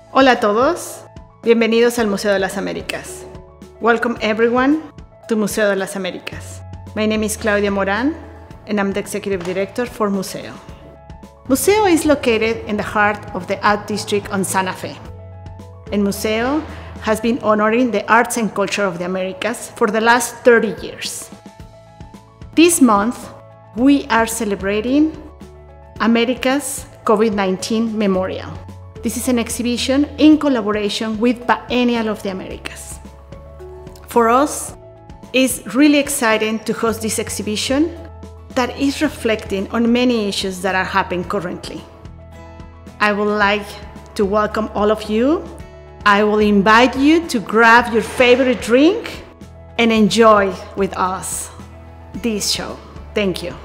Hola a todos, bienvenidos al Museo de las Américas. Welcome everyone to Museo de las Américas. My name is Claudia Moran and I'm the Executive Director for Museo. Museo is located in the heart of the Art District on Santa Fe. And Museo has been honoring the arts and culture of the Americas for the last 30 years. This month, we are celebrating America's COVID-19 Memorial. This is an exhibition in collaboration with Biennial of the Americas. For us, it's really exciting to host this exhibition that is reflecting on many issues that are happening currently. I would like to welcome all of you. I will invite you to grab your favorite drink and enjoy with us this show. Thank you.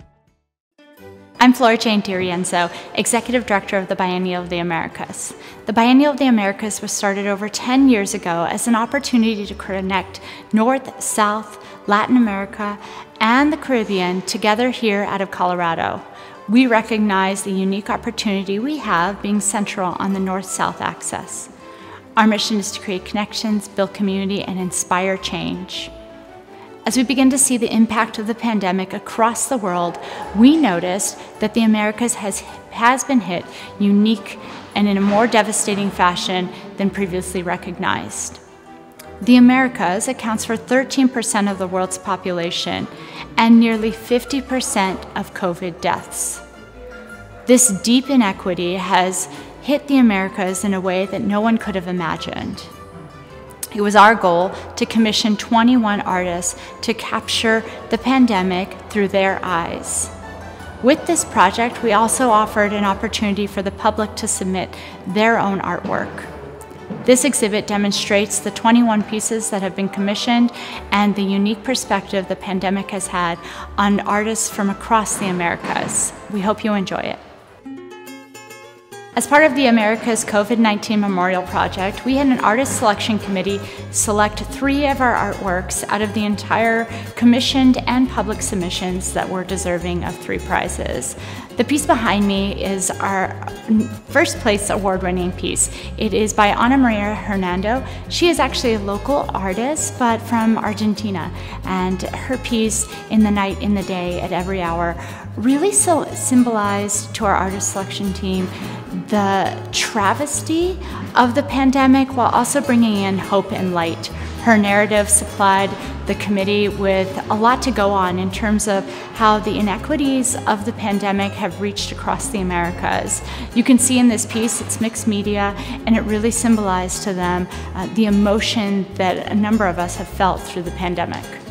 I'm Flora Jane DiRienzo, Executive Director of the Biennial of the Americas. The Biennial of the Americas was started over 10 years ago as an opportunity to connect North, South, Latin America, and the Caribbean together here out of Colorado. We recognize the unique opportunity we have being central on the North-South axis. Our mission is to create connections, build community, and inspire change. As we begin to see the impact of the pandemic across the world, we noticed that the Americas has been hit unique and in a more devastating fashion than previously recognized. The Americas accounts for 13% of the world's population and nearly 50% of COVID deaths. This deep inequity has hit the Americas in a way that no one could have imagined. It was our goal to commission 21 artists to capture the pandemic through their eyes. With this project, we also offered an opportunity for the public to submit their own artwork. This exhibit demonstrates the 21 pieces that have been commissioned and the unique perspective the pandemic has had on artists from across the Americas. We hope you enjoy it. As part of the Americas COVID-19 Memorial Project, we had an artist selection committee select 3 of our artworks out of the entire commissioned and public submissions that were deserving of 3 prizes. The piece behind me is our first place award-winning piece. It is by Ana Maria Hernando. She is actually a local artist, but from Argentina. And her piece, In the Night, in the Day, at Every Hour, really symbolized to our artist selection team the travesty of the pandemic while also bringing in hope and light. Her narrative supplied the committee with a lot to go on in terms of how the inequities of the pandemic have reached across the Americas. You can see in this piece, it's mixed media, and it really symbolized to them the emotion that a number of us have felt through the pandemic.